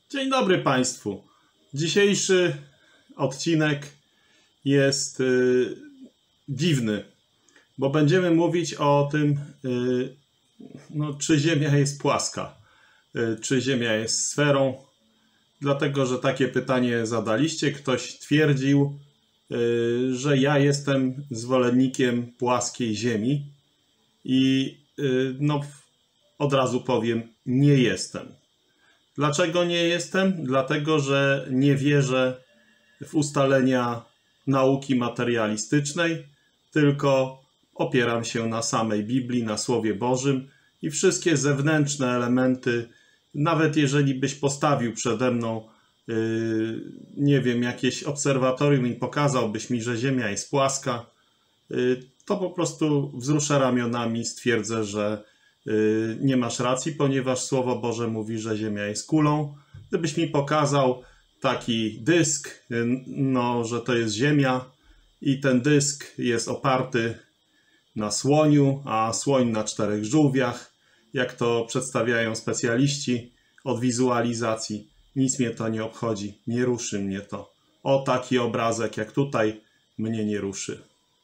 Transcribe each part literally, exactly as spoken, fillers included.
Dzień dobry Państwu. Dzisiejszy odcinek jest yy, dziwny, bo będziemy mówić o tym, yy, no, czy Ziemia jest płaska, yy, czy Ziemia jest sferą. Dlatego, że takie pytanie zadaliście. Ktoś twierdził, yy, że ja jestem zwolennikiem płaskiej Ziemi i yy, no, od razu powiem, nie jestem. Dlaczego nie jestem? Dlatego, że nie wierzę w ustalenia nauki materialistycznej, tylko opieram się na samej Biblii, na Słowie Bożym i wszystkie zewnętrzne elementy, nawet jeżeli byś postawił przede mną, yy, nie wiem, jakieś obserwatorium i pokazałbyś mi, że Ziemia jest płaska, yy, to po prostu wzruszę ramionami, stwierdzę, że nie masz racji, ponieważ Słowo Boże mówi, że Ziemia jest kulą. Gdybyś mi pokazał taki dysk, no, że to jest Ziemia i ten dysk jest oparty na słoniu, a słoń na czterech żółwiach, jak to przedstawiają specjaliści od wizualizacji, nic mnie to nie obchodzi, nie ruszy mnie to. O, taki obrazek jak tutaj mnie nie ruszy.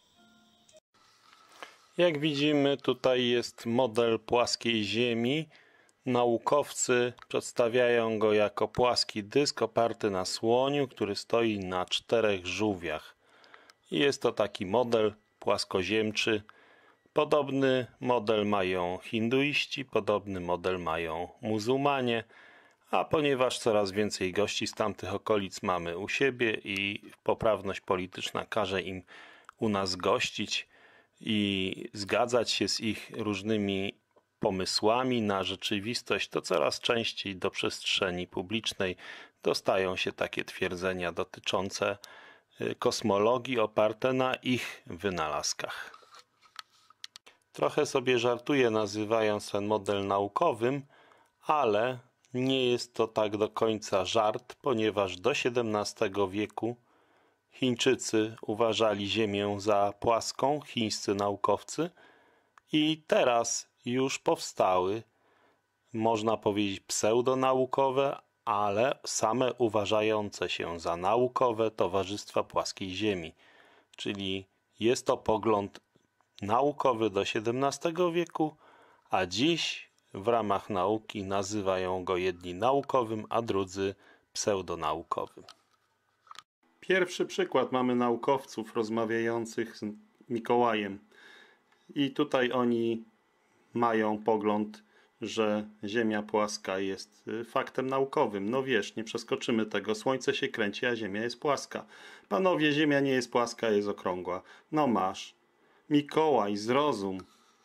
Jak widzimy, tutaj jest model płaskiej Ziemi. Naukowcy przedstawiają go jako płaski dysk oparty na słoniu, który stoi na czterech żółwiach. Jest to taki model płaskoziemczy. Podobny model mają hinduiści, podobny model mają muzułmanie, a ponieważ coraz więcej gości z tamtych okolic mamy u siebie i poprawność polityczna każe im u nas gościć i zgadzać się z ich różnymi pomysłami na rzeczywistość, to coraz częściej do przestrzeni publicznej dostają się takie twierdzenia dotyczące kosmologii oparte na ich wynalazkach. Trochę sobie żartuję, nazywając ten model naukowym, ale nie jest to tak do końca żart, ponieważ do siedemnastego wieku Chińczycy uważali Ziemię za płaską, chińscy naukowcy, i teraz już powstały, można powiedzieć, pseudonaukowe, ale same uważające się za naukowe towarzystwa płaskiej Ziemi. Czyli jest to pogląd naukowy do siedemnastego wieku, a dziś w ramach nauki nazywają go jedni naukowym, a drudzy pseudonaukowym. Pierwszy przykład, mamy naukowców rozmawiających z Mikołajem i tutaj oni mają pogląd, że Ziemia płaska jest faktem naukowym. No wiesz, nie przeskoczymy tego. Słońce się kręci, a Ziemia jest płaska. Panowie, Ziemia nie jest płaska, jest okrągła. No masz. Mikołaj, zrozum.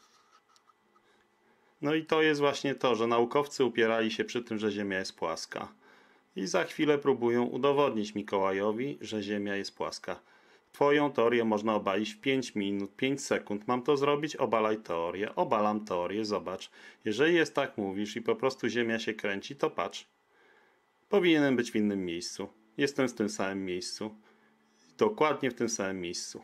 No i to jest właśnie to, że naukowcy upierali się przy tym, że Ziemia jest płaska. I za chwilę próbują udowodnić Mikołajowi, że Ziemia jest płaska. Twoją teorię można obalić w pięć minut, pięć sekund. Mam to zrobić? Obalaj teorię. Obalam teorię, zobacz. Jeżeli jest tak mówisz i po prostu Ziemia się kręci, to patrz. Powinienem być w innym miejscu. Jestem w tym samym miejscu. Dokładnie w tym samym miejscu.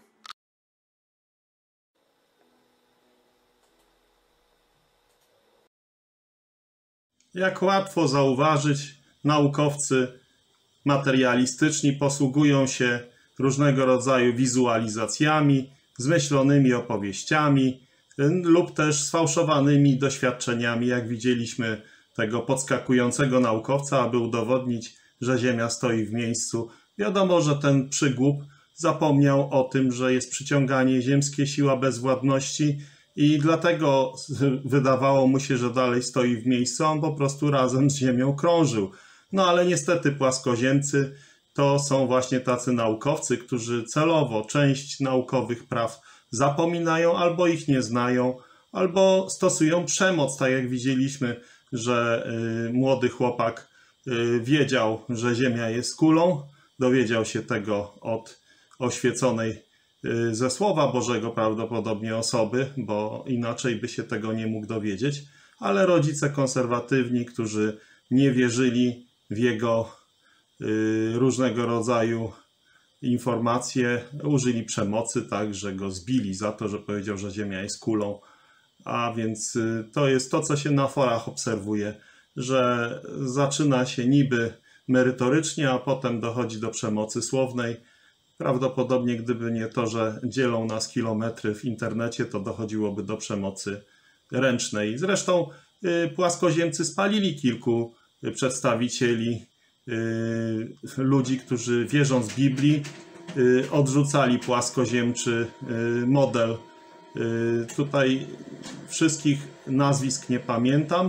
Jak łatwo zauważyć, naukowcy materialistyczni posługują się różnego rodzaju wizualizacjami, zmyślonymi opowieściami lub też sfałszowanymi doświadczeniami, jak widzieliśmy tego podskakującego naukowca, aby udowodnić, że Ziemia stoi w miejscu. Wiadomo, że ten przygłup zapomniał o tym, że jest przyciąganie ziemskie, siła bezwładności, i dlatego wydawało mu się, że dalej stoi w miejscu, on po prostu razem z Ziemią krążył. No ale niestety płaskoziemcy to są właśnie tacy naukowcy, którzy celowo część naukowych praw zapominają, albo ich nie znają, albo stosują przemoc, tak jak widzieliśmy, że y, młody chłopak y, wiedział, że Ziemia jest kulą, dowiedział się tego od oświeconej ze Słowa Bożego prawdopodobnie osoby, bo inaczej by się tego nie mógł dowiedzieć, ale rodzice konserwatywni, którzy nie wierzyli w jego y, różnego rodzaju informacje, użyli przemocy, tak, że go zbili za to, że powiedział, że Ziemia jest kulą. A więc to jest to, co się na forach obserwuje, że zaczyna się niby merytorycznie, a potem dochodzi do przemocy słownej. Prawdopodobnie gdyby nie to, że dzielą nas kilometry w internecie, to dochodziłoby do przemocy ręcznej. Zresztą y, płaskoziemcy spalili kilku przedstawicieli y, ludzi, którzy wierząc w Biblii y, odrzucali płaskoziemczy y, model. Y, tutaj wszystkich nazwisk nie pamiętam,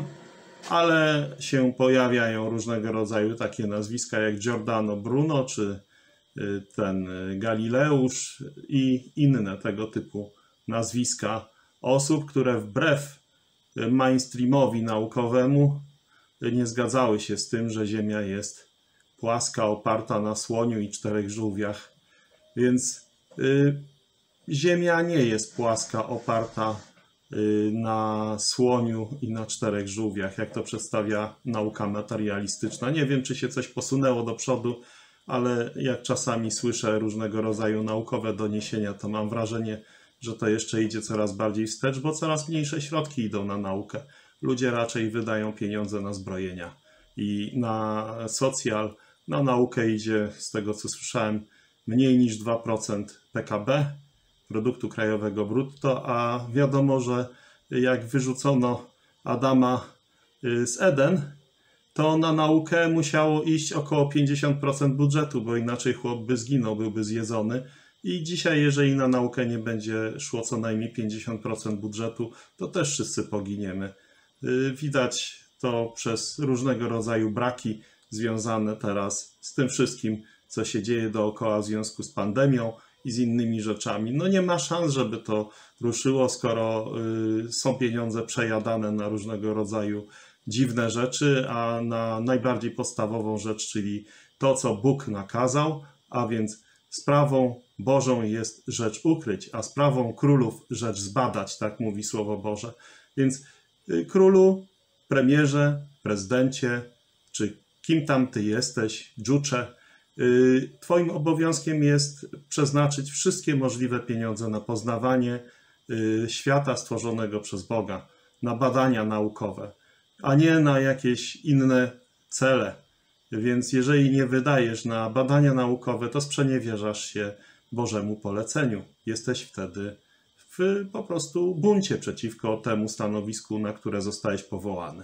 ale się pojawiają różnego rodzaju takie nazwiska jak Giordano Bruno czy ten Galileusz i inne tego typu nazwiska osób, które wbrew mainstreamowi naukowemu nie zgadzały się z tym, że Ziemia jest płaska, oparta na słoniu i czterech żółwiach. Więc y, Ziemia nie jest płaska, oparta y, na słoniu i na czterech żółwiach, jak to przedstawia nauka materialistyczna. Nie wiem, czy się coś posunęło do przodu, ale jak czasami słyszę różnego rodzaju naukowe doniesienia, to mam wrażenie, że to jeszcze idzie coraz bardziej wstecz, bo coraz mniejsze środki idą na naukę. Ludzie raczej wydają pieniądze na zbrojenia i na socjal, na naukę idzie, z tego co słyszałem, mniej niż dwa procent P K B, produktu krajowego brutto, a wiadomo, że jak wyrzucono Adama z Eden, to na naukę musiało iść około pięćdziesiąt procent budżetu, bo inaczej chłop by zginął, byłby zjedzony. I dzisiaj, jeżeli na naukę nie będzie szło co najmniej pięćdziesiąt procent budżetu, to też wszyscy poginiemy. Widać to przez różnego rodzaju braki związane teraz z tym wszystkim, co się dzieje dookoła w związku z pandemią i z innymi rzeczami. No nie ma szans, żeby to ruszyło, skoro są pieniądze przejadane na różnego rodzaju dziwne rzeczy, a na najbardziej podstawową rzecz, czyli to, co Bóg nakazał, a więc sprawą Bożą jest rzecz ukryć, a sprawą królów rzecz zbadać, tak mówi Słowo Boże. Więc królu, premierze, prezydencie, czy kim tam ty jesteś, dżucze, twoim obowiązkiem jest przeznaczyć wszystkie możliwe pieniądze na poznawanie świata stworzonego przez Boga, na badania naukowe, a nie na jakieś inne cele. Więc jeżeli nie wydajesz na badania naukowe, to sprzeniewierzasz się Bożemu poleceniu. Jesteś wtedy w po prostu buncie przeciwko temu stanowisku, na które zostałeś powołany.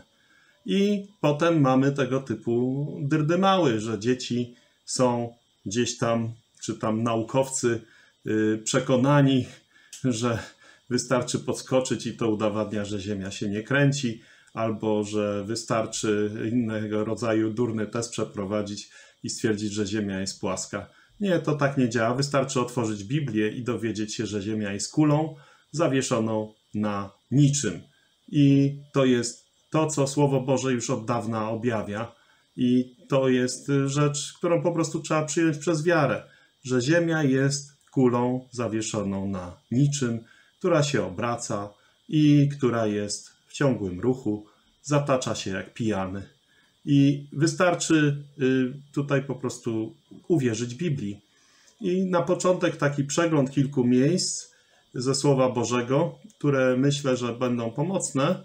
I potem mamy tego typu dyrdymały, że dzieci są gdzieś tam, czy tam naukowcy przekonani, że wystarczy podskoczyć i to udowadnia, że Ziemia się nie kręci, albo że wystarczy innego rodzaju durny test przeprowadzić i stwierdzić, że Ziemia jest płaska. Nie, to tak nie działa. Wystarczy otworzyć Biblię i dowiedzieć się, że Ziemia jest kulą zawieszoną na niczym. I to jest to, co Słowo Boże już od dawna objawia. I to jest rzecz, którą po prostu trzeba przyjąć przez wiarę, że Ziemia jest kulą zawieszoną na niczym, która się obraca i która jest w ciągłym ruchu, zatacza się jak pijany. I wystarczy tutaj po prostu uwierzyć Biblii. I na początek taki przegląd kilku miejsc ze Słowa Bożego, które myślę, że będą pomocne.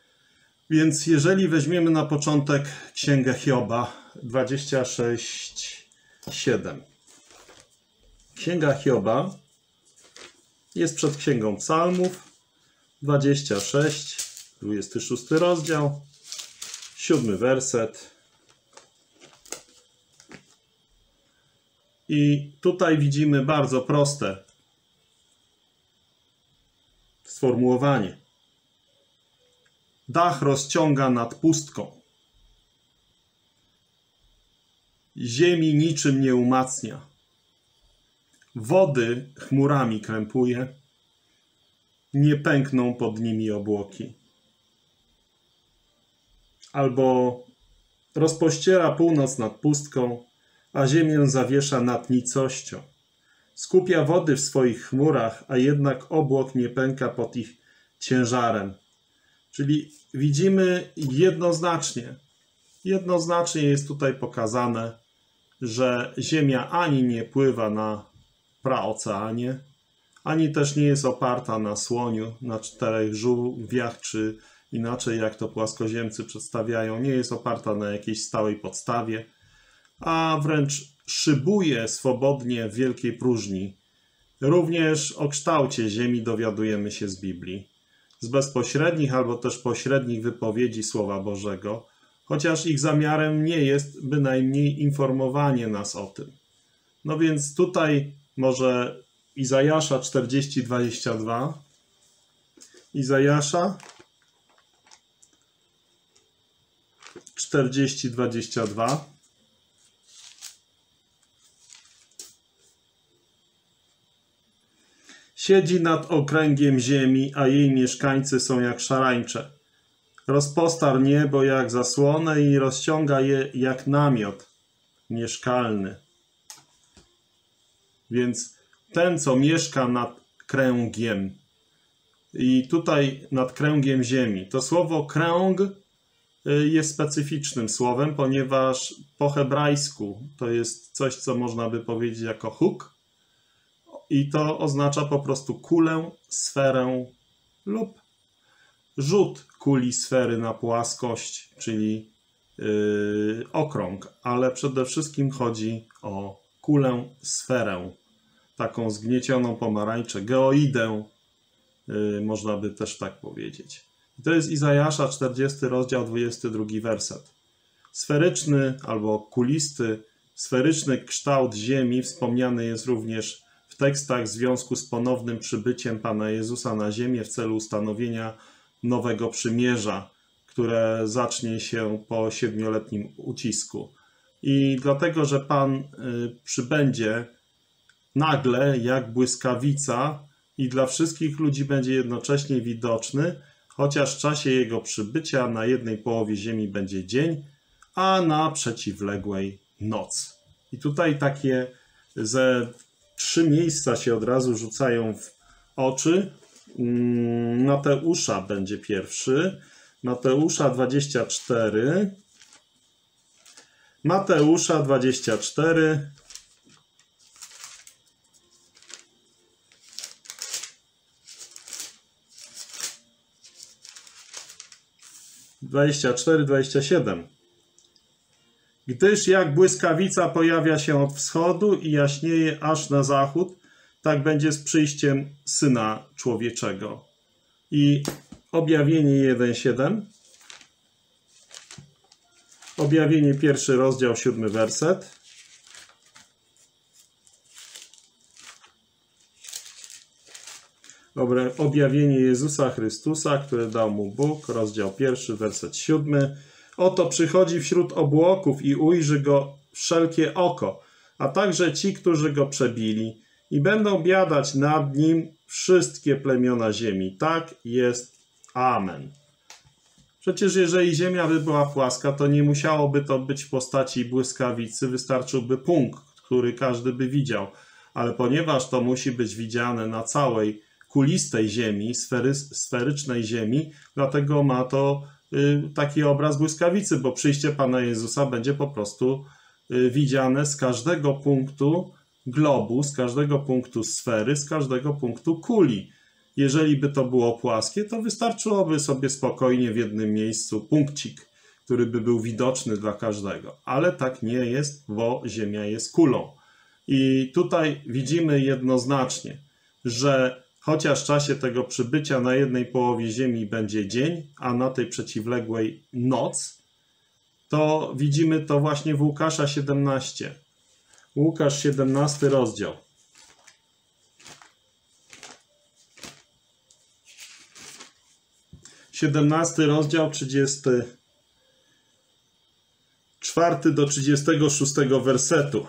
Więc jeżeli weźmiemy na początek Księgę Hioba dwadzieścia sześć, siedem. Księga Hioba jest przed Księgą Psalmów, dwadzieścia sześć, dwudziesty szósty rozdział, siódmy werset. I tutaj widzimy bardzo proste sformułowanie. Dach rozciąga nad pustką. Ziemi niczym nie umacnia. Wody chmurami krępuje. Nie pękną pod nimi obłoki. Albo rozpościera północ nad pustką, a ziemię zawiesza nad nicością. Skupia wody w swoich chmurach, a jednak obłok nie pęka pod ich ciężarem. Czyli widzimy jednoznacznie, jednoznacznie jest tutaj pokazane, że Ziemia ani nie pływa na praoceanie, ani też nie jest oparta na słoniu, na czterech żółwiach, czy inaczej jak to płaskoziemcy przedstawiają, nie jest oparta na jakiejś stałej podstawie, a wręcz szybuje swobodnie w wielkiej próżni. Również o kształcie ziemi dowiadujemy się z Biblii, z bezpośrednich albo też pośrednich wypowiedzi Słowa Bożego, chociaż ich zamiarem nie jest bynajmniej informowanie nas o tym. No więc tutaj może Izajasza czterdzieści, dwadzieścia dwa. Izajasza czterdzieści, dwadzieścia dwa. Siedzi nad okręgiem ziemi, a jej mieszkańcy są jak szarańcze. Rozpostarł niebo jak zasłonę i rozciąga je jak namiot mieszkalny. Więc ten, co mieszka nad kręgiem, i tutaj nad kręgiem ziemi. To słowo kręg jest specyficznym słowem, ponieważ po hebrajsku to jest coś, co można by powiedzieć jako huk, i to oznacza po prostu kulę, sferę lub rzut kuli sfery na płaskość, czyli yy, okrąg, ale przede wszystkim chodzi o kulę, sferę, taką zgniecioną pomarańczę, geoidę, yy, można by też tak powiedzieć. I to jest Izajasza czterdziesty rozdział, dwudziesty drugi werset. Sferyczny albo kulisty, sferyczny kształt ziemi wspomniany jest również w tekstach w związku z ponownym przybyciem Pana Jezusa na ziemię w celu ustanowienia nowego przymierza, które zacznie się po siedmioletnim ucisku. I dlatego, że Pan y, przybędzie nagle jak błyskawica i dla wszystkich ludzi będzie jednocześnie widoczny, chociaż w czasie Jego przybycia na jednej połowie ziemi będzie dzień, a na przeciwległej noc. I tutaj takie ze trzy miejsca się od razu rzucają w oczy. Mateusza będzie pierwszy. Mateusza dwadzieścia cztery. Mateusza dwadzieścia cztery. dwadzieścia cztery, dwadzieścia siedem. Gdyż jak błyskawica pojawia się od wschodu i jaśnieje aż na zachód, tak będzie z przyjściem Syna Człowieczego. I Objawienie jeden, siedem. Objawienie pierwszy rozdział, siódmy werset. Objawienie Jezusa Chrystusa, które dał mu Bóg, rozdział pierwszy, werset siódmy. Oto przychodzi wśród obłoków i ujrzy go wszelkie oko, a także ci, którzy go przebili, i będą biadać nad nim wszystkie plemiona ziemi. Tak jest. Amen. Przecież jeżeli ziemia by była płaska, to nie musiałoby to być w postaci błyskawicy, wystarczyłby punkt, który każdy by widział. Ale ponieważ to musi być widziane na całej kulistej ziemi, sfery, sferycznej ziemi, dlatego ma to y, taki obraz błyskawicy, bo przyjście Pana Jezusa będzie po prostu y, widziane z każdego punktu globu, z każdego punktu sfery, z każdego punktu kuli. Jeżeli by to było płaskie, to wystarczyłoby sobie spokojnie w jednym miejscu punkcik, który by był widoczny dla każdego. Ale tak nie jest, bo Ziemia jest kulą. I tutaj widzimy jednoznacznie, że chociaż w czasie tego przybycia na jednej połowie Ziemi będzie dzień, a na tej przeciwległej noc, to widzimy to właśnie w Łukasza siedemnaście. Łukasz siedemnasty rozdział. siedemnasty rozdział, trzydziesty czwarty do trzydziestego szóstego wersetu.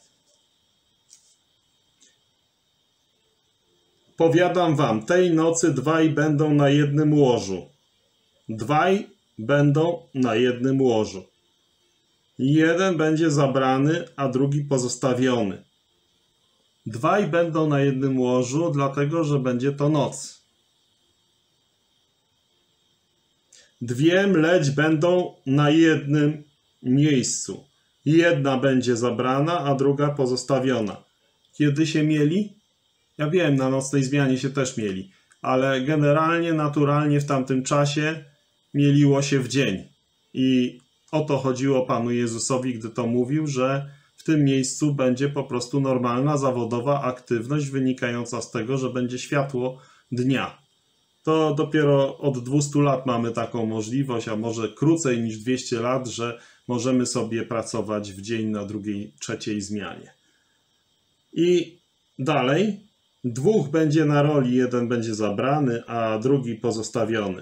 Powiadam wam, tej nocy dwaj będą na jednym łożu. Dwaj będą na jednym łożu. Jeden będzie zabrany, a drugi pozostawiony. Dwaj będą na jednym łożu, dlatego że będzie to noc. Dwie mleć będą na jednym miejscu. Jedna będzie zabrana, a druga pozostawiona. Kiedy się mieli? Ja wiem, na nocnej zmianie się też mieli, ale generalnie, naturalnie w tamtym czasie mieliło się w dzień. I o to chodziło Panu Jezusowi, gdy to mówił, że w tym miejscu będzie po prostu normalna, zawodowa aktywność wynikająca z tego, że będzie światło dnia. To dopiero od dwustu lat mamy taką możliwość, a może krócej niż dwieście lat, że możemy sobie pracować w dzień na drugiej, trzeciej zmianie. I dalej, dwóch będzie na roli, jeden będzie zabrany, a drugi pozostawiony.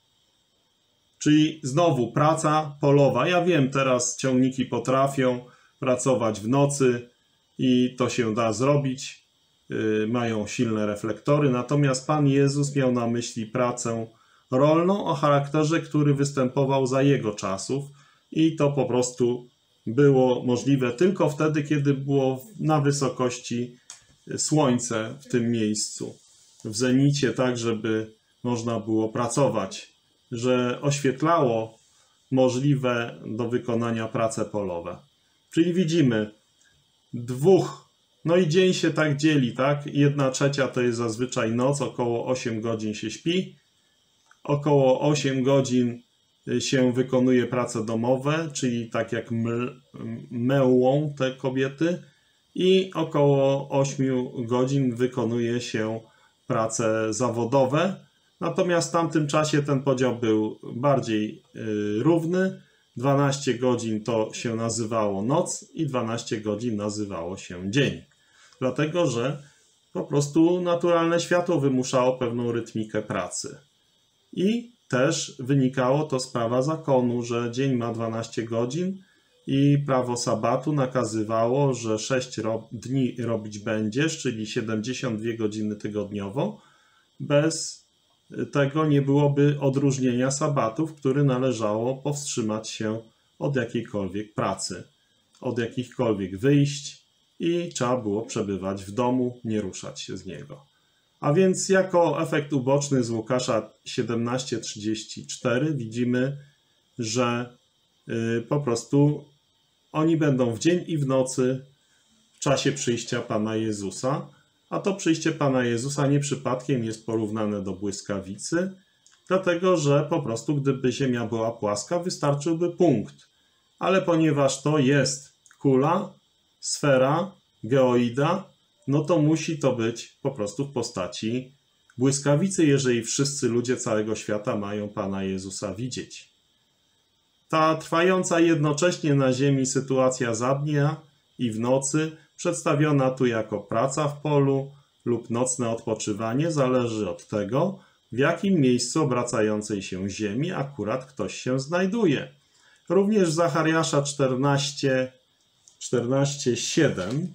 Czyli znowu praca polowa. Ja wiem, teraz ciągniki potrafią pracować w nocy i to się da zrobić. Yy, mają silne reflektory. Natomiast Pan Jezus miał na myśli pracę rolną o charakterze, który występował za Jego czasów i to po prostu było możliwe tylko wtedy, kiedy było na wysokości słońce w tym miejscu, w zenicie, tak żeby można było pracować, że oświetlało możliwe do wykonania prace polowe. Czyli widzimy dwóch, no i dzień się tak dzieli, tak? Jedna trzecia to jest zazwyczaj noc, około osiem godzin się śpi, około osiem godzin się wykonuje prace domowe, czyli tak jak mełą te kobiety, i około ośmiu godzin wykonuje się prace zawodowe. Natomiast w tamtym czasie ten podział był bardziej równy. dwanaście godzin to się nazywało noc i dwanaście godzin nazywało się dzień. Dlatego, że po prostu naturalne światło wymuszało pewną rytmikę pracy. I też wynikało to z prawa zakonu, że dzień ma dwanaście godzin i prawo sabatu nakazywało, że sześć dni robić będziesz, czyli siedemdziesiąt dwie godziny tygodniowo. Bez tego nie byłoby odróżnienia sabatu, w który należało powstrzymać się od jakiejkolwiek pracy, od jakichkolwiek wyjść i trzeba było przebywać w domu, nie ruszać się z niego. A więc jako efekt uboczny z Łukasza siedemnaście trzydzieści cztery widzimy, że yy, po prostu oni będą w dzień i w nocy w czasie przyjścia Pana Jezusa, a to przyjście Pana Jezusa nie przypadkiem jest porównane do błyskawicy, dlatego że po prostu gdyby ziemia była płaska, wystarczyłby punkt. Ale ponieważ to jest kula, sfera, geoida, no to musi to być po prostu w postaci błyskawicy, jeżeli wszyscy ludzie całego świata mają Pana Jezusa widzieć. Ta trwająca jednocześnie na ziemi sytuacja za dnia i w nocy, przedstawiona tu jako praca w polu lub nocne odpoczywanie, zależy od tego, w jakim miejscu obracającej się ziemi akurat ktoś się znajduje. Również w Zachariasza czternaście, czternaście siedem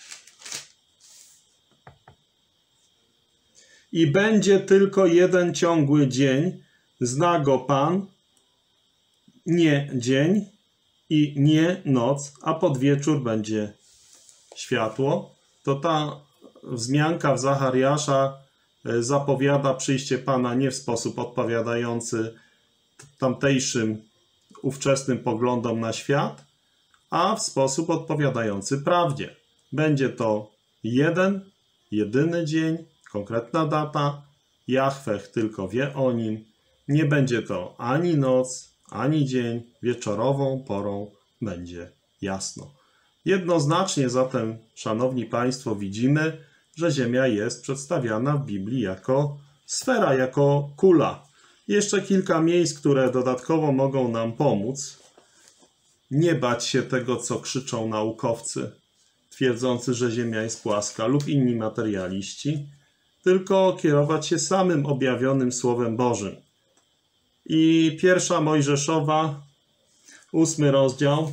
i będzie tylko jeden ciągły dzień, zna go Pan, nie dzień i nie noc, a pod wieczór będzie światło. To ta wzmianka w Zachariasza zapowiada przyjście Pana nie w sposób odpowiadający tamtejszym ówczesnym poglądom na świat, a w sposób odpowiadający prawdzie. Będzie to jeden, jedyny dzień, konkretna data, Jahweh tylko wie o nim. Nie będzie to ani noc, ani dzień, wieczorową porą będzie jasno. Jednoznacznie zatem, szanowni Państwo, widzimy, że Ziemia jest przedstawiana w Biblii jako sfera, jako kula. Jeszcze kilka miejsc, które dodatkowo mogą nam pomóc. Nie bać się tego, co krzyczą naukowcy, twierdzący, że Ziemia jest płaska, lub inni materialiści, tylko kierować się samym objawionym Słowem Bożym. I pierwsza Mojżeszowa, ósmy rozdział.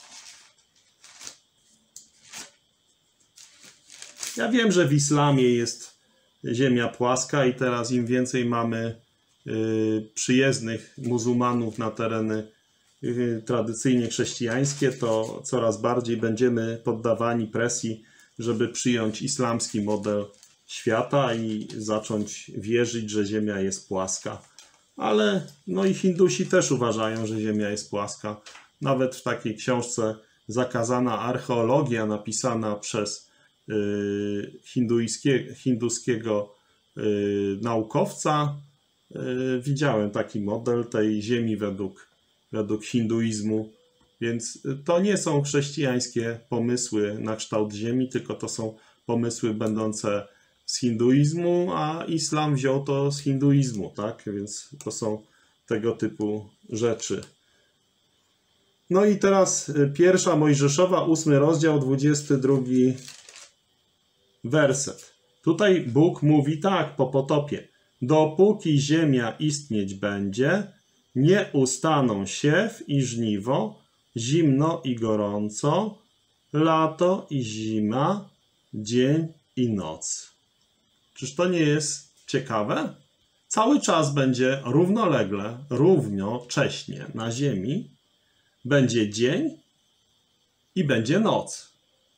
Ja wiem, że w islamie jest ziemia płaska i teraz im więcej mamy y, przyjezdnych muzułmanów na tereny y, tradycyjnie chrześcijańskie, to coraz bardziej będziemy poddawani presji, żeby przyjąć islamski model świata i zacząć wierzyć, że ziemia jest płaska. Ale no i Hindusi też uważają, że ziemia jest płaska. Nawet w takiej książce Zakazana archeologia, napisana przez y, hinduiskie, hinduskiego y, naukowca, y, widziałem taki model tej ziemi według według hinduizmu. Więc to nie są chrześcijańskie pomysły na kształt Ziemi, tylko to są pomysły będące z hinduizmu, a islam wziął to z hinduizmu, tak? Więc to są tego typu rzeczy. No i teraz pierwsza Mojżeszowa, ósmy rozdział, dwudziesty drugi werset. Tutaj Bóg mówi tak po potopie. Dopóki ziemia istnieć będzie, nie ustaną siew i żniwo, zimno i gorąco, lato i zima, dzień i noc. Czyż to nie jest ciekawe? Cały czas będzie równolegle, równocześnie na ziemi będzie dzień i będzie noc.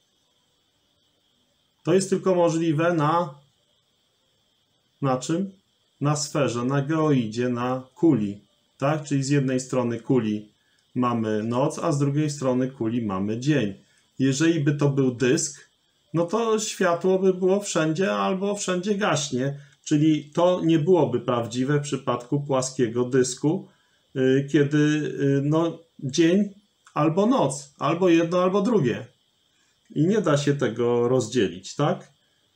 To jest tylko możliwe na, na czym? Na sferze, na geoidzie, na kuli. Tak? Czyli z jednej strony kuli mamy noc, a z drugiej strony kuli mamy dzień. Jeżeli by to był dysk, no to światło by było wszędzie albo wszędzie gaśnie. Czyli to nie byłoby prawdziwe w przypadku płaskiego dysku, kiedy no, dzień albo noc, albo jedno, albo drugie. I nie da się tego rozdzielić, tak?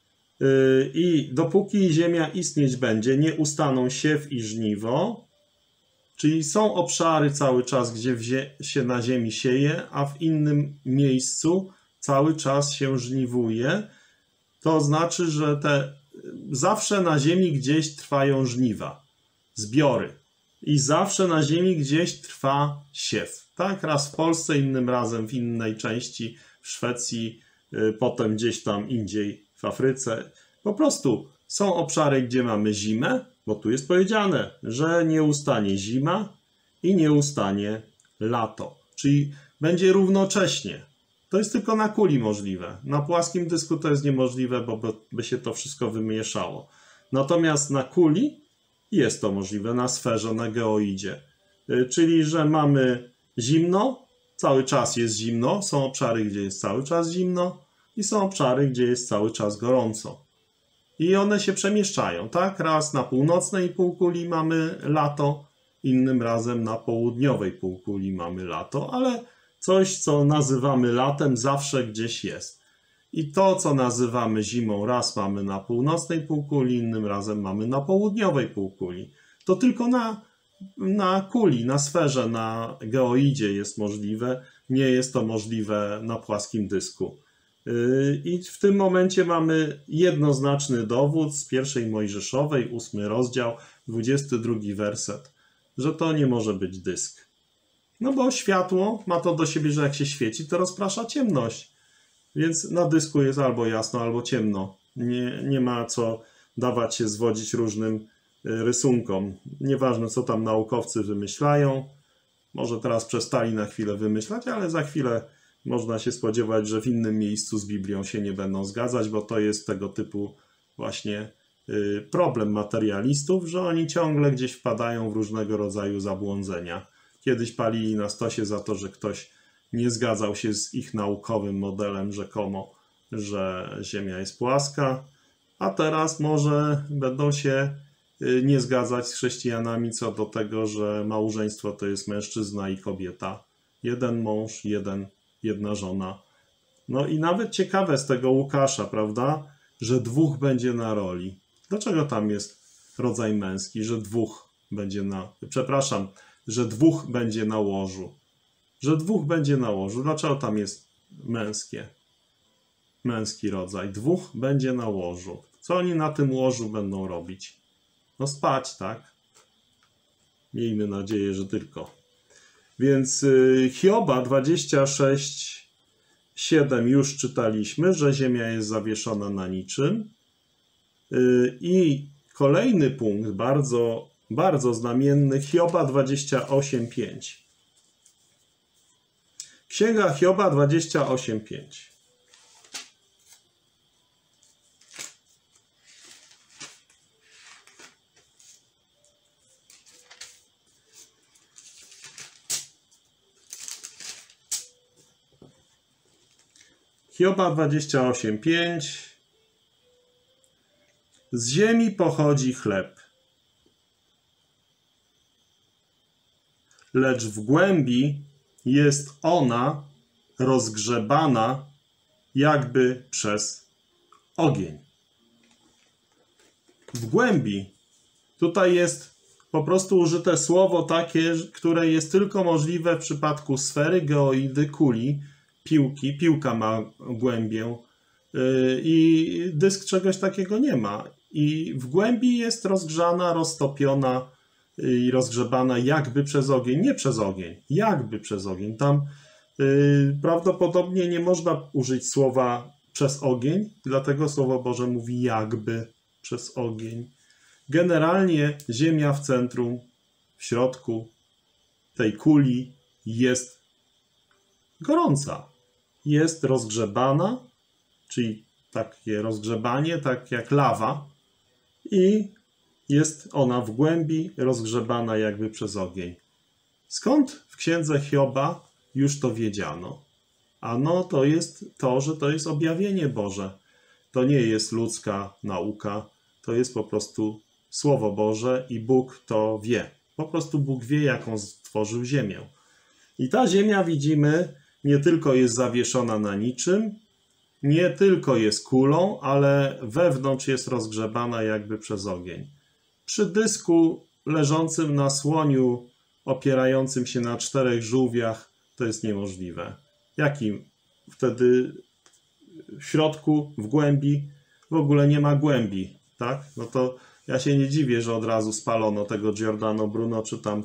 I dopóki ziemia istnieć będzie, nie ustaną siew i żniwo, czyli są obszary cały czas, gdzie się na ziemi sieje, a w innym miejscu cały czas się żniwuje. To znaczy, że te zawsze na ziemi gdzieś trwają żniwa, zbiory. I zawsze na ziemi gdzieś trwa siew. Tak, raz w Polsce, innym razem w innej części, w Szwecji, potem gdzieś tam indziej w Afryce. Po prostu są obszary, gdzie mamy zimę, bo tu jest powiedziane, że nie ustanie zima i nie ustanie lato. Czyli będzie równocześnie. To jest tylko na kuli możliwe. Na płaskim dysku to jest niemożliwe, bo by się to wszystko wymieszało. Natomiast na kuli jest to możliwe, na sferze, na geoidzie. Czyli, że mamy zimno, cały czas jest zimno, są obszary, gdzie jest cały czas zimno i są obszary, gdzie jest cały czas gorąco. I one się przemieszczają, tak? Raz na północnej półkuli mamy lato, innym razem na południowej półkuli mamy lato, ale coś, co nazywamy latem, zawsze gdzieś jest. I to, co nazywamy zimą, raz mamy na północnej półkuli, innym razem mamy na południowej półkuli. To tylko na, na kuli, na sferze, na geoidzie jest możliwe. Nie jest to możliwe na płaskim dysku. I w tym momencie mamy jednoznaczny dowód z pierwszej Mojżeszowej, ósmy rozdział, dwudziesty drugi werset, że to nie może być dysk. No bo światło ma to do siebie, że jak się świeci, to rozprasza ciemność. Więc na dysku jest albo jasno, albo ciemno. Nie, nie ma co dawać się zwodzić różnym rysunkom. Nieważne, co tam naukowcy wymyślają. Może teraz przestali na chwilę wymyślać, ale za chwilę można się spodziewać, że w innym miejscu z Biblią się nie będą zgadzać, bo to jest tego typu właśnie problem materialistów, że oni ciągle gdzieś wpadają w różnego rodzaju zabłądzenia. Kiedyś palili na stosie za to, że ktoś nie zgadzał się z ich naukowym modelem rzekomo, że Ziemia jest płaska, a teraz może będą się nie zgadzać z chrześcijanami co do tego, że małżeństwo to jest mężczyzna i kobieta. Jeden mąż, jeden, jedna żona. No i nawet ciekawe z tego Łukasza, prawda, że dwóch będzie na roli. Dlaczego tam jest rodzaj męski, że dwóch będzie na... Przepraszam, że dwóch będzie na łożu. Że dwóch będzie na łożu. Dlaczego tam jest męskie? Męski rodzaj. Dwóch będzie na łożu. Co oni na tym łożu będą robić? No spać, tak? Miejmy nadzieję, że tylko. Więc y, Hioba dwadzieścia sześć, siedem już czytaliśmy, że ziemia jest zawieszona na niczym. Y, I kolejny punkt, bardzo, bardzo znamienny, Hioba dwadzieścia osiem, pięć. Księga Hioba dwadzieścia osiem, pięć. Hioba dwadzieścia osiem, pięć. Z ziemi pochodzi chleb. lecz w głębi jest ona rozgrzebana jakby przez ogień. W głębi. Tutaj jest po prostu użyte słowo takie, które jest tylko możliwe w przypadku sfery, geoidy, kuli, piłki. Piłka ma głębię i dysk czegoś takiego nie ma. I w głębi jest rozgrzana, roztopiona i rozgrzebana jakby przez ogień. Nie przez ogień, jakby przez ogień. Tam yy, prawdopodobnie nie można użyć słowa przez ogień, dlatego Słowo Boże mówi jakby przez ogień. Generalnie ziemia w centrum, w środku tej kuli jest gorąca. Jest rozgrzebana, czyli takie rozgrzebanie, tak jak lawa, i jest ona w głębi rozgrzebana jakby przez ogień. Skąd w księdze Hioba już to wiedziano? Ano to jest to, że to jest objawienie Boże. To nie jest ludzka nauka, to jest po prostu Słowo Boże i Bóg to wie. Po prostu Bóg wie, jaką stworzył ziemię. I ta ziemia, widzimy, nie tylko jest zawieszona na niczym, nie tylko jest kulą, ale wewnątrz jest rozgrzebana jakby przez ogień. Przy dysku leżącym na słoniu, opierającym się na czterech żółwiach, to jest niemożliwe. Jakim wtedy w środku, w głębi, w ogóle nie ma głębi, tak? No to ja się nie dziwię, że od razu spalono tego Giordano Bruno, czy tam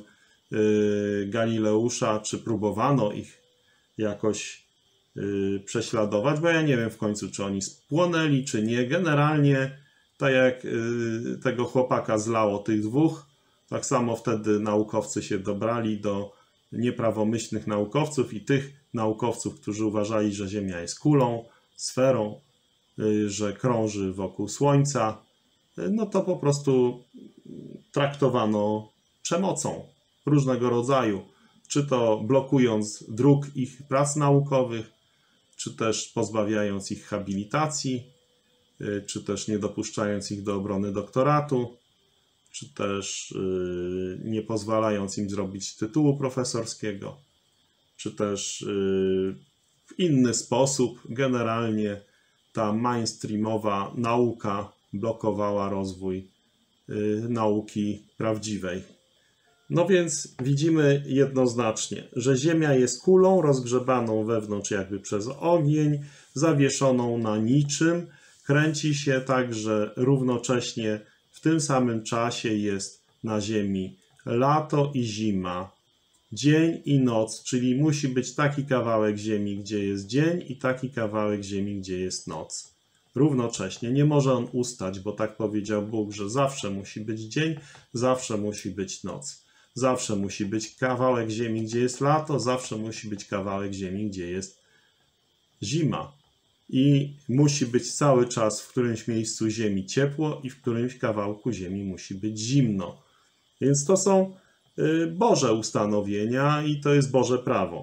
yy, Galileusza, czy próbowano ich jakoś yy, prześladować, bo ja nie wiem w końcu, czy oni spłonęli, czy nie. Generalnie, tak jak yy, tego chłopaka zlało tych dwóch, tak samo wtedy naukowcy się dobrali do nieprawomyślnych naukowców i tych naukowców, którzy uważali, że Ziemia jest kulą, sferą, yy, że krąży wokół Słońca. No to po prostu traktowano przemocą różnego rodzaju, czy to blokując dróg ich prac naukowych, czy też pozbawiając ich habilitacji, czy też nie dopuszczając ich do obrony doktoratu, czy też nie pozwalając im zrobić tytułu profesorskiego, czy też w inny sposób. Generalnie ta mainstreamowa nauka blokowała rozwój y, nauki prawdziwej. No więc widzimy jednoznacznie, że Ziemia jest kulą rozgrzebaną wewnątrz jakby przez ogień, zawieszoną na niczym, kręci się tak, że równocześnie w tym samym czasie jest na Ziemi lato i zima, dzień i noc, czyli musi być taki kawałek Ziemi, gdzie jest dzień, i taki kawałek Ziemi, gdzie jest noc. Równocześnie nie może on ustać, bo tak powiedział Bóg, że zawsze musi być dzień, zawsze musi być noc. Zawsze musi być kawałek ziemi, gdzie jest lato, zawsze musi być kawałek ziemi, gdzie jest zima. I musi być cały czas w którymś miejscu ziemi ciepło i w którymś kawałku ziemi musi być zimno. Więc to są Boże ustanowienia i to jest Boże prawo.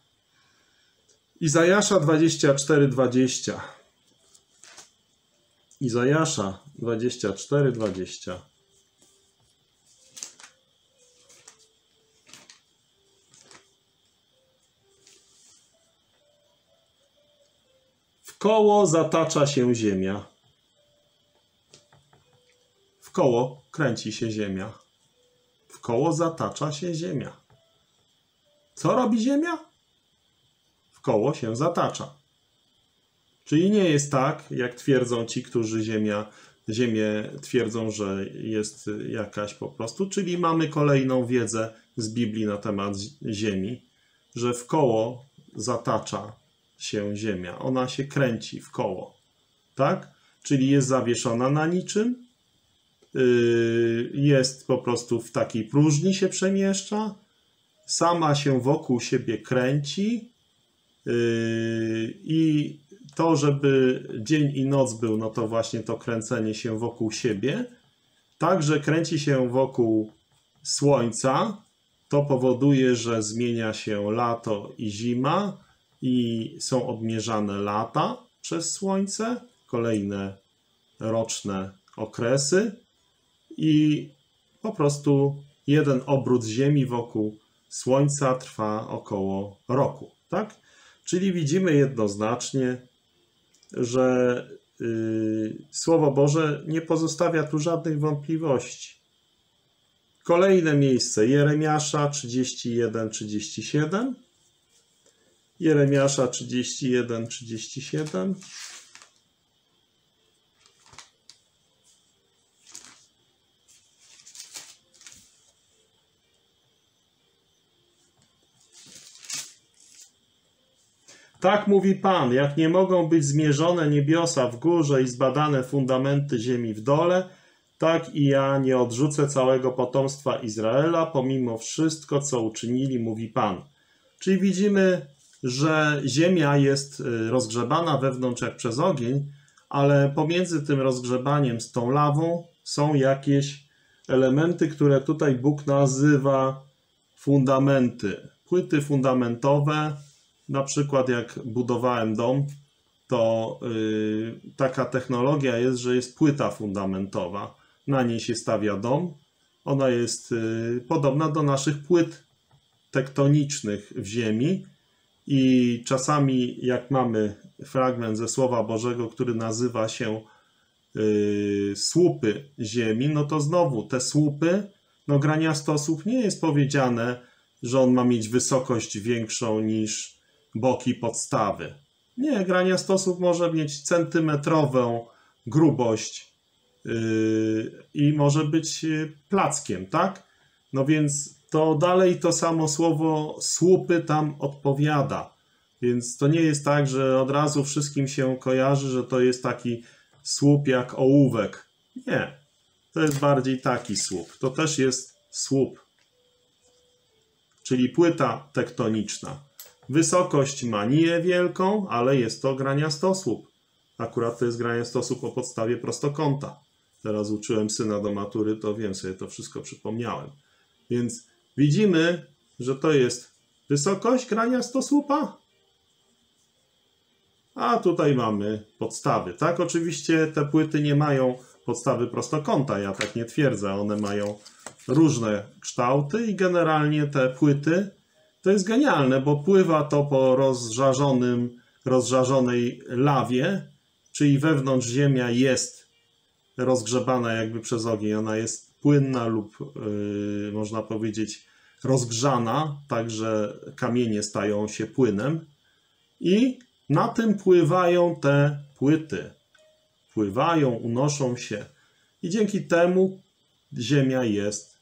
Izajasza dwadzieścia cztery, dwadzieścia. Izajasza dwadzieścia cztery, dwadzieścia. W koło zatacza się ziemia. W koło kręci się ziemia. W koło zatacza się ziemia. Co robi ziemia? W koło się zatacza. Czyli nie jest tak, jak twierdzą ci, którzy ziemia, ziemię twierdzą, że jest jakaś po prostu. Czyli mamy kolejną wiedzę z Biblii na temat ziemi, że w koło zatacza się ziemia. Ona się kręci w koło. Tak? Czyli jest zawieszona na niczym. Jest po prostu w takiej próżni się przemieszcza. Sama się wokół siebie kręci. I to, żeby dzień i noc był, no to właśnie to kręcenie się wokół siebie. Także kręci się wokół Słońca. To powoduje, że zmienia się lato i zima i są odmierzane lata przez Słońce, kolejne roczne okresy i po prostu jeden obrót Ziemi wokół Słońca trwa około roku, tak? Czyli widzimy jednoznacznie, że yy, Słowo Boże nie pozostawia tu żadnych wątpliwości. Kolejne miejsce, Jeremiasza trzydzieści jeden, trzydzieści siedem. Jeremiasza trzydzieści jeden, trzydzieści siedem. Tak mówi Pan, jak nie mogą być zmierzone niebiosa w górze i zbadane fundamenty ziemi w dole, tak i ja nie odrzucę całego potomstwa Izraela, pomimo wszystko, co uczynili, mówi Pan. Czyli widzimy, że ziemia jest rozgrzebana wewnątrz jak przez ogień, ale pomiędzy tym rozgrzebaniem z tą lawą są jakieś elementy, które tutaj Bóg nazywa fundamenty. Płyty fundamentowe, na przykład jak budowałem dom, to yy, taka technologia jest, że jest płyta fundamentowa. Na niej się stawia dom. Ona jest yy, podobna do naszych płyt tektonicznych w ziemi i czasami jak mamy fragment ze Słowa Bożego, który nazywa się yy, słupy ziemi, no to znowu te słupy, no graniastosłup nie jest powiedziane, że on ma mieć wysokość większą niż boki podstawy. Nie, graniastosłup może mieć centymetrową grubość yy, i może być plackiem, tak? No więc to dalej to samo słowo słupy tam odpowiada. Więc to nie jest tak, że od razu wszystkim się kojarzy, że to jest taki słup jak ołówek. Nie, to jest bardziej taki słup. To też jest słup, czyli płyta tektoniczna. Wysokość ma niewielką, ale jest to graniastosłup. Akurat to jest graniastosłup o podstawie prostokąta. Teraz uczyłem syna do matury, to wiem, sobie to wszystko przypomniałem. Więc widzimy, że to jest wysokość graniastosłupa, a tutaj mamy podstawy. Tak, oczywiście te płyty nie mają podstawy prostokąta, ja tak nie twierdzę. One mają różne kształty i generalnie te płyty to jest genialne, bo pływa to po rozżarzonym, rozżarzonej lawie, czyli wewnątrz ziemia jest rozgrzebana jakby przez ogień. Ona jest płynna lub yy, można powiedzieć rozgrzana, tak że kamienie stają się płynem i na tym pływają te płyty. Pływają, unoszą się i dzięki temu ziemia jest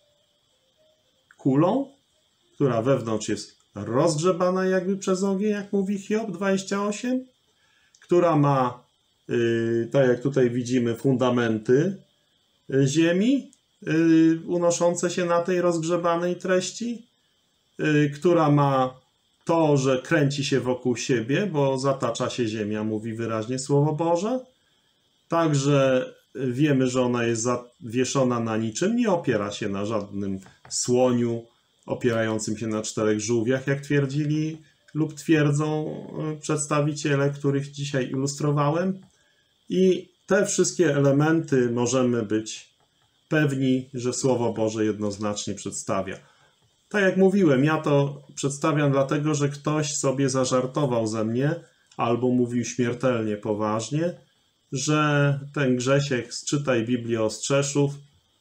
kulą, która wewnątrz jest rozgrzebana jakby przez ogień, jak mówi Hiob dwadzieścia osiem, która ma, yy, tak jak tutaj widzimy, fundamenty ziemi, yy, unoszące się na tej rozgrzebanej treści, yy, która ma to, że kręci się wokół siebie, bo zatacza się ziemia, mówi wyraźnie Słowo Boże. Także wiemy, że ona jest zawieszona na niczym, nie opiera się na żadnym słoniu, opierającym się na czterech żółwiach, jak twierdzili lub twierdzą przedstawiciele, których dzisiaj ilustrowałem. I te wszystkie elementy możemy być pewni, że Słowo Boże jednoznacznie przedstawia. Tak jak mówiłem, ja to przedstawiam dlatego, że ktoś sobie zażartował ze mnie albo mówił śmiertelnie poważnie, że ten Grzesiek z Czytaj Biblię Ostrzeszów,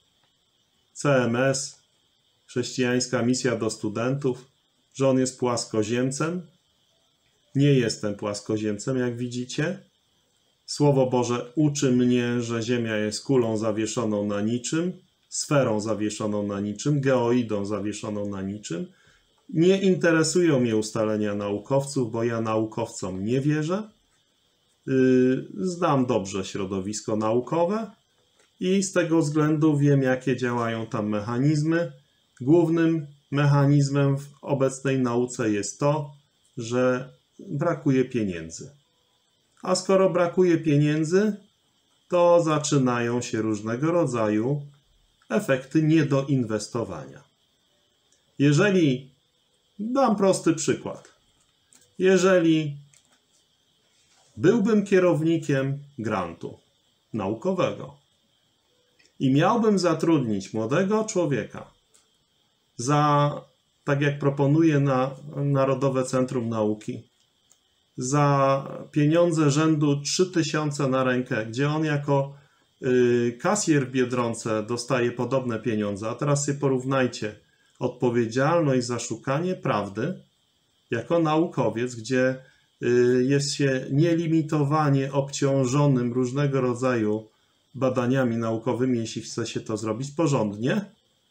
C M S, Chrześcijańska Misja do Studentów, że on jest płaskoziemcem. Nie jestem płaskoziemcem, jak widzicie. Słowo Boże uczy mnie, że Ziemia jest kulą zawieszoną na niczym, sferą zawieszoną na niczym, geoidą zawieszoną na niczym. Nie interesują mnie ustalenia naukowców, bo ja naukowcom nie wierzę. Znam dobrze środowisko naukowe i z tego względu wiem, jakie działają tam mechanizmy. Głównym mechanizmem w obecnej nauce jest to, że brakuje pieniędzy. A skoro brakuje pieniędzy, to zaczynają się różnego rodzaju efekty niedoinwestowania. Jeżeli, dam prosty przykład, jeżeli byłbym kierownikiem grantu naukowego i miałbym zatrudnić młodego człowieka za tak jak proponuje na Narodowe Centrum Nauki, za pieniądze rzędu trzy tysiące na rękę, gdzie on jako y, kasjer w Biedronce dostaje podobne pieniądze, a teraz sobie porównajcie odpowiedzialność za szukanie prawdy jako naukowiec, gdzie y, jest się nielimitowanie obciążonym różnego rodzaju badaniami naukowymi, jeśli chce się to zrobić porządnie,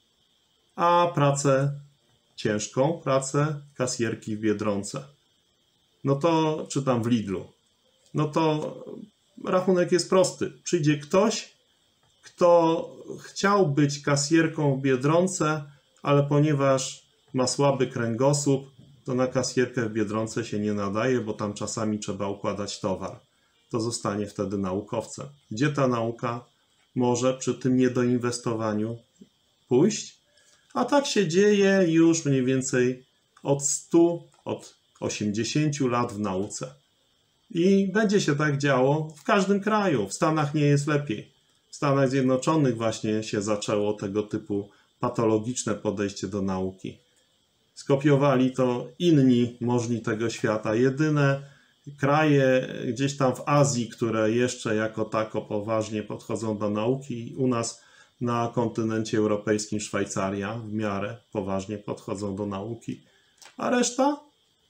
a pracę ciężką, pracę kasjerki w Biedronce. No to, czy tam w Lidlu, no to rachunek jest prosty. Przyjdzie ktoś, kto chciał być kasjerką w Biedronce, ale ponieważ ma słaby kręgosłup, to na kasjerkę w Biedronce się nie nadaje, bo tam czasami trzeba układać towar. To zostanie wtedy naukowcem. Gdzie ta nauka może przy tym niedoinwestowaniu pójść? A tak się dzieje już mniej więcej od stu, od osiemdziesięciu lat w nauce. I będzie się tak działo w każdym kraju. W Stanach nie jest lepiej. W Stanach Zjednoczonych właśnie się zaczęło tego typu patologiczne podejście do nauki. Skopiowali to inni możni tego świata. Jedyne kraje gdzieś tam w Azji, które jeszcze jako tako poważnie podchodzą do nauki, u nas na kontynencie europejskim Szwajcaria w miarę poważnie podchodzą do nauki. A reszta?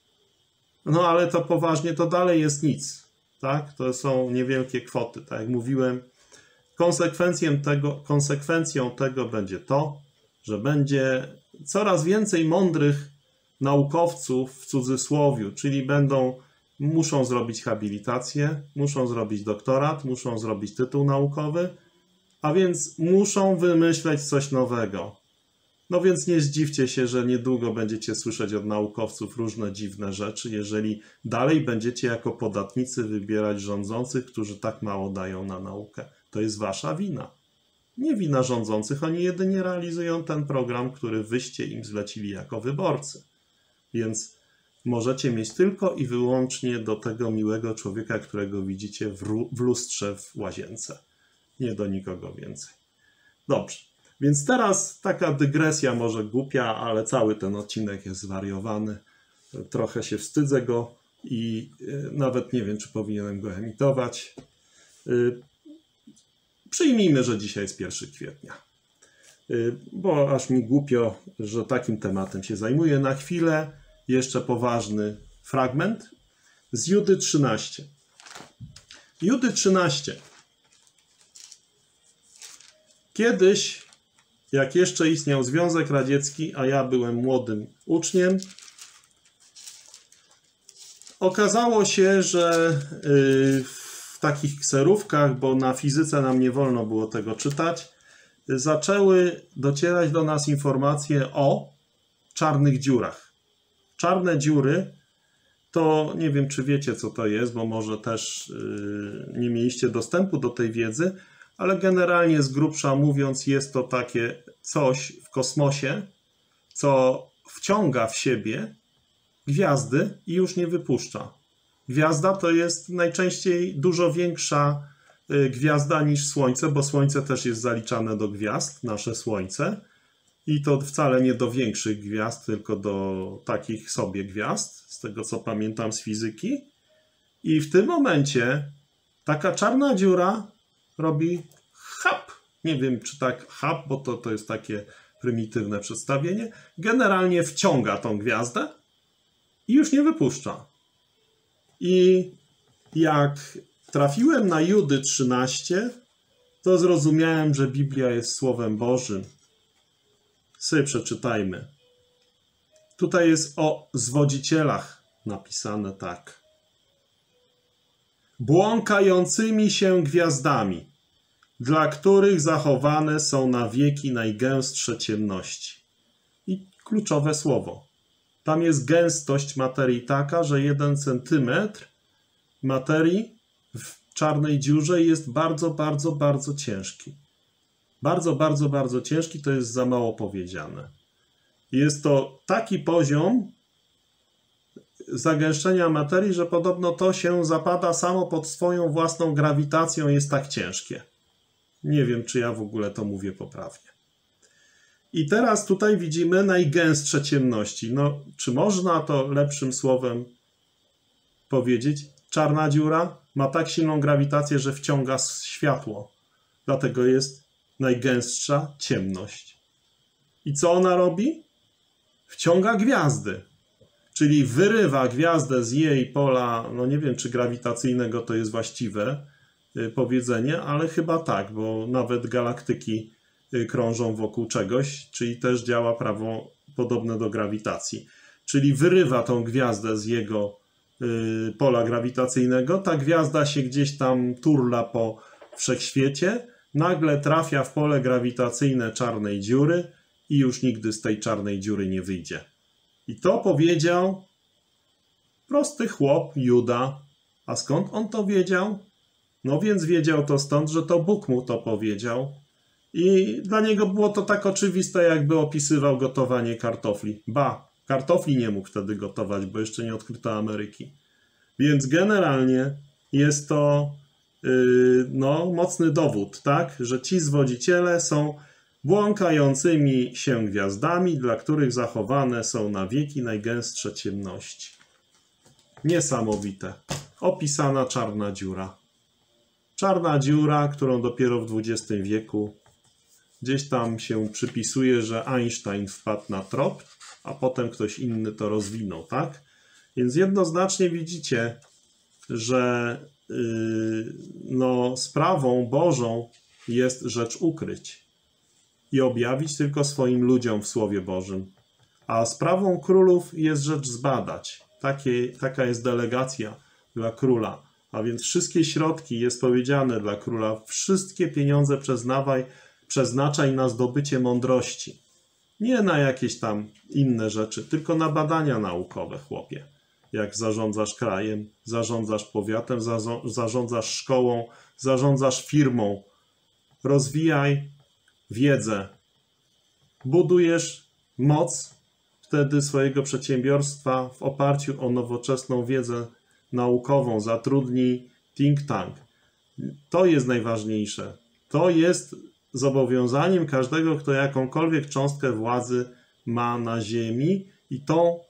No ale to poważnie to dalej jest nic. Tak? To są niewielkie kwoty. Tak jak mówiłem, konsekwencją tego, konsekwencją tego będzie to, że będzie coraz więcej mądrych naukowców w cudzysłowiu, czyli będą, muszą zrobić habilitację, muszą zrobić doktorat, muszą zrobić tytuł naukowy, a więc muszą wymyśleć coś nowego. No więc nie zdziwcie się, że niedługo będziecie słyszeć od naukowców różne dziwne rzeczy, jeżeli dalej będziecie jako podatnicy wybierać rządzących, którzy tak mało dają na naukę. To jest wasza wina. Nie wina rządzących, oni jedynie realizują ten program, który wyście im zlecili jako wyborcy. Więc możecie mieć tylko i wyłącznie do tego miłego człowieka, którego widzicie w, w lustrze w łazience. Nie do nikogo więcej. Dobrze, więc teraz taka dygresja może głupia, ale cały ten odcinek jest zwariowany. Trochę się wstydzę go i nawet nie wiem, czy powinienem go emitować. Przyjmijmy, że dzisiaj jest pierwszego kwietnia. Bo aż mi głupio, że takim tematem się zajmuję. Na chwilę jeszcze poważny fragment z Judy trzynaście. Judy trzynaście. Kiedyś, jak jeszcze istniał Związek Radziecki, a ja byłem młodym uczniem, okazało się, że w takich kserówkach, bo na fizyce nam nie wolno było tego czytać, zaczęły docierać do nas informacje o czarnych dziurach. Czarne dziury to, nie wiem czy wiecie co to jest, bo może też nie mieliście dostępu do tej wiedzy, ale generalnie z grubsza mówiąc jest to takie coś w kosmosie, co wciąga w siebie gwiazdy i już nie wypuszcza. Gwiazda to jest najczęściej dużo większa gwiazda niż Słońce, bo Słońce też jest zaliczane do gwiazd, nasze Słońce. I to wcale nie do większych gwiazd, tylko do takich sobie gwiazd, z tego co pamiętam z fizyki. I w tym momencie taka czarna dziura robi hap. Nie wiem, czy tak hap, bo to, to jest takie prymitywne przedstawienie. Generalnie wciąga tą gwiazdę i już nie wypuszcza. I jak trafiłem na Judy trzynaście, to zrozumiałem, że Biblia jest Słowem Bożym. Sobie przeczytajmy. Tutaj jest o zwodzicielach napisane tak. Błąkającymi się gwiazdami, dla których zachowane są na wieki najgęstsze ciemności. I kluczowe słowo. Tam jest gęstość materii taka, że jeden centymetr materii w czarnej dziurze jest bardzo, bardzo, bardzo ciężki. Bardzo, bardzo, bardzo ciężki, to jest za mało powiedziane. Jest to taki poziom zagęszczenia materii, że podobno to się zapada samo pod swoją własną grawitacją, jest tak ciężkie. Nie wiem, czy ja w ogóle to mówię poprawnie. I teraz tutaj widzimy najgęstsze ciemności. No, czy można to lepszym słowem powiedzieć? Czarna dziura ma tak silną grawitację, że wciąga światło. Dlatego jest najgęstsza ciemność. I co ona robi? Wciąga gwiazdy. Czyli wyrywa gwiazdę z jej pola, no nie wiem, czy grawitacyjnego to jest właściwe powiedzenie, ale chyba tak, bo nawet galaktyki krążą wokół czegoś, czyli też działa prawo podobne do grawitacji. Czyli wyrywa tą gwiazdę z jego y, pola grawitacyjnego, ta gwiazda się gdzieś tam turla po wszechświecie, nagle trafia w pole grawitacyjne czarnej dziury i już nigdy z tej czarnej dziury nie wyjdzie. I to powiedział prosty chłop Juda. A skąd on to wiedział? No więc wiedział to stąd, że to Bóg mu to powiedział. I dla niego było to tak oczywiste, jakby opisywał gotowanie kartofli. Ba, kartofli nie mógł wtedy gotować, bo jeszcze nie odkryto Ameryki. Więc generalnie jest to yy, no, mocny dowód, tak, że ci zwodziciele są błąkającymi się gwiazdami, dla których zachowane są na wieki najgęstsze ciemności. Niesamowite. Opisana czarna dziura. Czarna dziura, którą dopiero w dwudziestym wieku gdzieś tam się przypisuje, że Einstein wpadł na trop, a potem ktoś inny to rozwinął, tak? Więc jednoznacznie widzicie, że yy, no, sprawą Bożą jest rzecz ukryć i objawić tylko swoim ludziom w Słowie Bożym. A sprawą królów jest rzecz zbadać. Takie, taka jest delegacja dla króla. A więc wszystkie środki, jest powiedziane dla króla, wszystkie pieniądze przeznawaj, przeznaczaj na zdobycie mądrości. Nie na jakieś tam inne rzeczy, tylko na badania naukowe, chłopie. Jak zarządzasz krajem, zarządzasz powiatem, zarządzasz szkołą, zarządzasz firmą. Rozwijaj wiedzę. Budujesz moc wtedy swojego przedsiębiorstwa w oparciu o nowoczesną wiedzę naukową. Zatrudnij think tank. To jest najważniejsze. To jest zobowiązaniem każdego, kto jakąkolwiek cząstkę władzy ma na ziemi i to,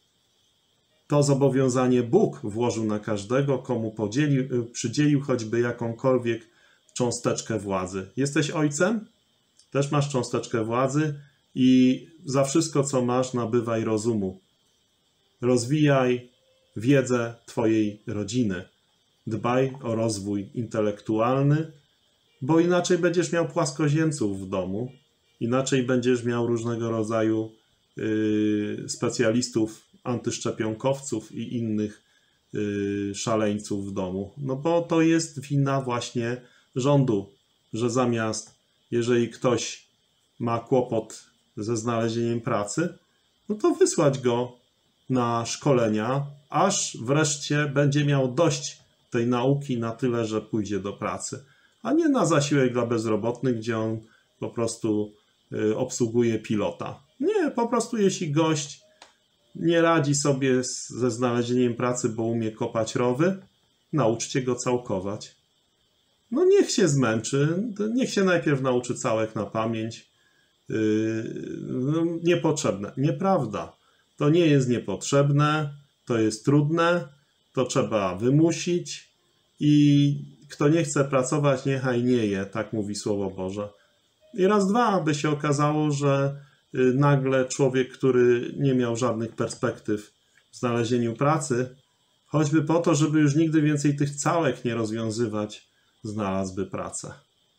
to zobowiązanie Bóg włożył na każdego, komu podzielił, przydzielił choćby jakąkolwiek cząsteczkę władzy. Jesteś ojcem? Też masz cząsteczkę władzy i za wszystko, co masz, nabywaj rozumu. Rozwijaj wiedzę twojej rodziny. Dbaj o rozwój intelektualny, bo inaczej będziesz miał płaskoziemców w domu, inaczej będziesz miał różnego rodzaju yy, specjalistów, antyszczepionkowców i innych yy, szaleńców w domu. No bo to jest wina właśnie rządu, że zamiast, jeżeli ktoś ma kłopot ze znalezieniem pracy, no to wysłać go na szkolenia, aż wreszcie będzie miał dość tej nauki na tyle, że pójdzie do pracy. A nie na zasiłek dla bezrobotnych, gdzie on po prostu y, obsługuje pilota. Nie, po prostu jeśli gość nie radzi sobie z, ze znalezieniem pracy, bo umie kopać rowy, nauczcie go całkować. No niech się zmęczy, niech się najpierw nauczy całek na pamięć. Yy, no, niepotrzebne. Nieprawda. To nie jest niepotrzebne, to jest trudne, to trzeba wymusić i kto nie chce pracować, niechaj nie je, tak mówi Słowo Boże. I raz, dwa, by się okazało, że nagle człowiek, który nie miał żadnych perspektyw w znalezieniu pracy, choćby po to, żeby już nigdy więcej tych całek nie rozwiązywać, znalazłby pracę.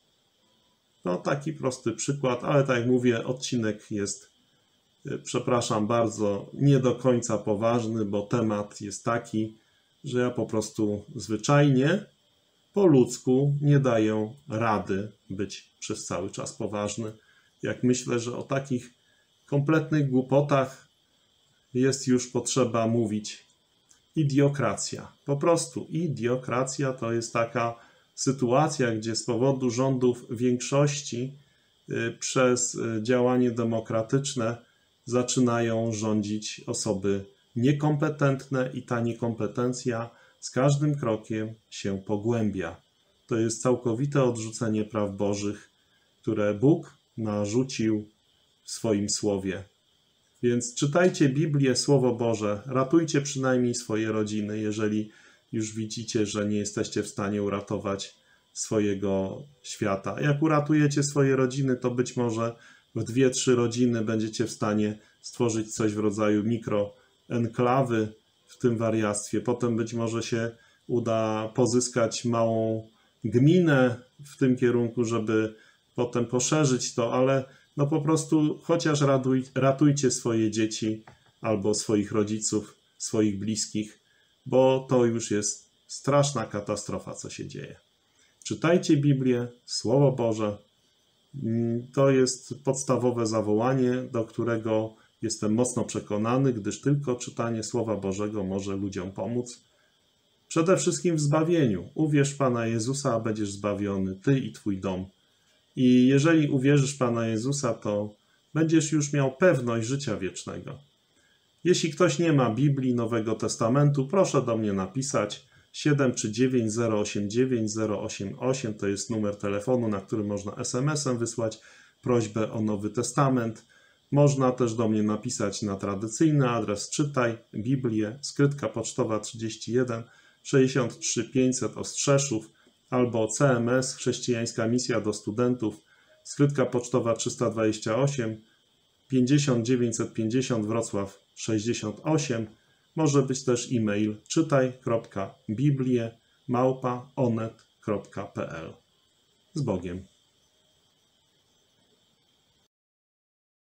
No taki prosty przykład, ale tak jak mówię, odcinek jest, przepraszam bardzo, nie do końca poważny, bo temat jest taki, że ja po prostu zwyczajnie po ludzku nie daję rady być przez cały czas poważny. Jak myślę, że o takich kompletnych głupotach jest już potrzeba mówić. Idiokracja. Po prostu idiokracja to jest taka sytuacja, gdzie z powodu rządów większości przez działanie demokratyczne zaczynają rządzić osoby niekompetentne i ta niekompetencja z każdym krokiem się pogłębia. To jest całkowite odrzucenie praw bożych, które Bóg narzucił w w swoim słowie. Więc czytajcie Biblię, Słowo Boże, ratujcie przynajmniej swoje rodziny, jeżeli już widzicie, że nie jesteście w stanie uratować swojego świata. Jak uratujecie swoje rodziny, to być może w dwie, trzy rodziny będziecie w stanie stworzyć coś w rodzaju mikroenklawy w tym wariactwie. Potem być może się uda pozyskać małą gminę w tym kierunku, żeby potem poszerzyć to, ale no po prostu chociaż ratuj, ratujcie swoje dzieci albo swoich rodziców, swoich bliskich, bo to już jest straszna katastrofa, co się dzieje. Czytajcie Biblię, Słowo Boże. To jest podstawowe zawołanie, do którego jestem mocno przekonany, gdyż tylko czytanie Słowa Bożego może ludziom pomóc. Przede wszystkim w zbawieniu. Uwierz Pana Jezusa, a będziesz zbawiony, ty i twój dom. I jeżeli uwierzysz Pana Jezusa, to będziesz już miał pewność życia wiecznego. Jeśli ktoś nie ma Biblii, Nowego Testamentu, proszę do mnie napisać siedem trzy dziewięć zero osiem dziewięć zero osiem osiem, to jest numer telefonu, na który można es em esem wysłać prośbę o Nowy Testament. Można też do mnie napisać na tradycyjny adres czytaj Biblię, skrytka pocztowa trzydzieści jeden sześćdziesiąt trzy pięćset Ostrzeszów, albo C M S, Chrześcijańska Misja do Studentów, skrytka pocztowa trzysta dwadzieścia osiem pięćdziesiąt dziewięćset pięćdziesiąt Wrocław sześćdziesiąt osiem. Może być też e-mail czytaj kropka biblię małpa onet kropka p l. Z Bogiem.